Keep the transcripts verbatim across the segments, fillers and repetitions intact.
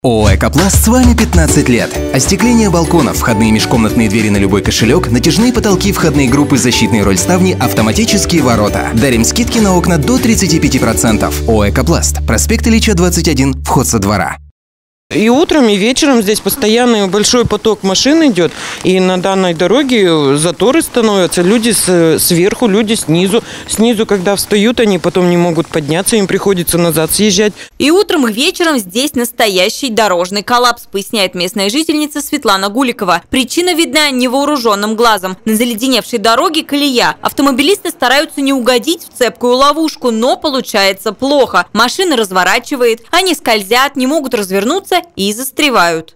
ООО «Экопласт» с вами пятнадцать лет. Остекление балконов, входные межкомнатные двери на любой кошелек, натяжные потолки, входные группы, защитные рольставни, автоматические ворота. Дарим скидки на окна до тридцати пяти процентов. ООО «Экопласт». Проспект Ильича, двадцать один, вход со двора. И утром, и вечером здесь постоянный большой поток машин идет. И на данной дороге заторы становятся. Люди с, сверху, люди снизу. Снизу, когда встают, они потом не могут подняться, им приходится назад съезжать. И утром, и вечером здесь настоящий дорожный коллапс, поясняет местная жительница Светлана Гуликова. Причина видна невооруженным глазом. На заледеневшей дороге колея. Автомобилисты стараются не угодить в цепкую ловушку, но получается плохо. Машины разворачивает, они скользят, не могут развернуться и застревают.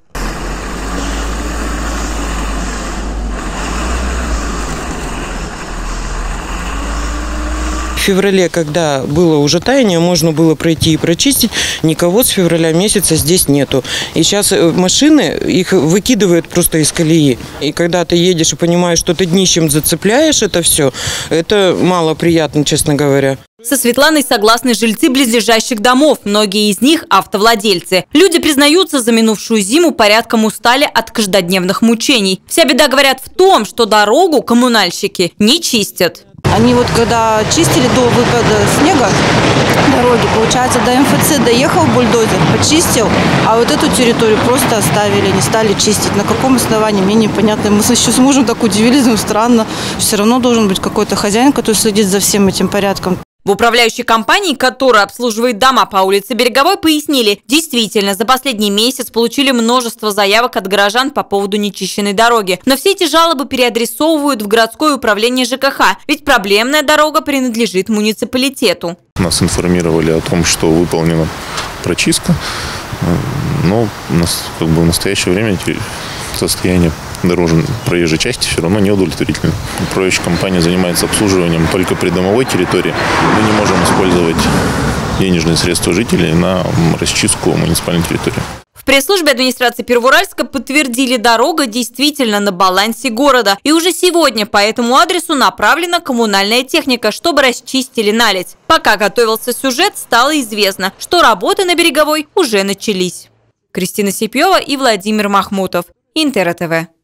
В феврале, когда было уже таяние, можно было пройти и прочистить, никого с февраля месяца здесь нету. И сейчас машины, их выкидывают просто из колеи. И когда ты едешь и понимаешь, что ты днищем зацепляешь это все, это мало приятно, честно говоря. Со Светланой согласны жильцы близлежащих домов. Многие из них – автовладельцы. Люди признаются, за минувшую зиму порядком устали от каждодневных мучений. Вся беда, говорят, в том, что дорогу коммунальщики не чистят. Они вот когда чистили до выпада снега дороги, получается, до эм эф цэ доехал бульдозер, почистил, а вот эту территорию просто оставили, не стали чистить. На каком основании, мне непонятно. Мы еще с мужем так удивились, ну странно. Все равно должен быть какой-то хозяин, который следит за всем этим порядком. В управляющей компании, которая обслуживает дома по улице Береговой, пояснили, действительно, за последний месяц получили множество заявок от горожан по поводу нечищенной дороги. Но все эти жалобы переадресовывают в городское управление жэ ка ха, ведь проблемная дорога принадлежит муниципалитету. Нас информировали о том, что выполнена прочистка, но как бы в настоящее время состояние дорожной проезжей части все равно неудовлетворительно. Управляющая компания занимается обслуживанием только придомовой территории. Мы не можем использовать денежные средства жителей на расчистку муниципальной территории. В пресс-службе администрации Первоуральска подтвердили, дорога действительно на балансе города. И уже сегодня по этому адресу направлена коммунальная техника, чтобы расчистили наледь. Пока готовился сюжет, стало известно, что работы на Береговой уже начались. Кристина Сипьева и Владимир Махмутов. Интер тэ вэ.